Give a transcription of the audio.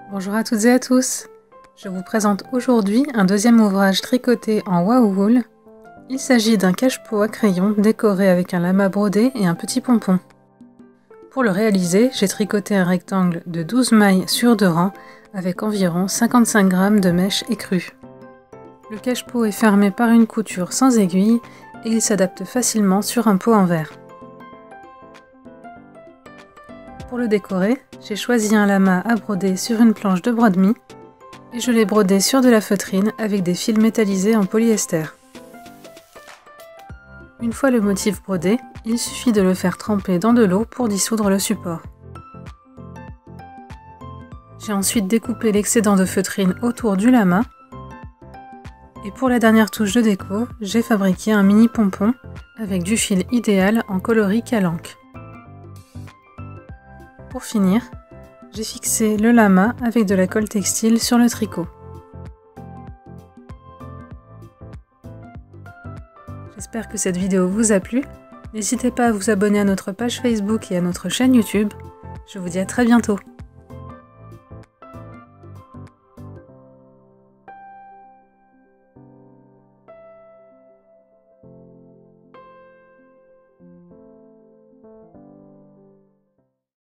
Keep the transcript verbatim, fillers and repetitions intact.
Bonjour à toutes et à tous. Je vous présente aujourd'hui un deuxième ouvrage tricoté en Wow Wool. Il s'agit d'un cache-pot à crayon décoré avec un lama brodé et un petit pompon. Pour le réaliser, j'ai tricoté un rectangle de douze mailles sur deux rangs avec environ cinquante-cinq grammes de mèche écrue. Le cache-pot est fermé par une couture sans aiguille et il s'adapte facilement sur un pot en verre. Pour le décorer, j'ai choisi un lama à broder sur une planche de broad mie et je l'ai brodé sur de la feutrine avec des fils métallisés en polyester. Une fois le motif brodé, il suffit de le faire tremper dans de l'eau pour dissoudre le support. J'ai ensuite découpé l'excédent de feutrine autour du lama. Et pour la dernière touche de déco, j'ai fabriqué un mini pompon avec du fil idéal en coloris calanque. Pour finir, j'ai fixé le lama avec de la colle textile sur le tricot. J'espère que cette vidéo vous a plu. N'hésitez pas à vous abonner à notre page Facebook et à notre chaîne YouTube. Je vous dis à très bientôt.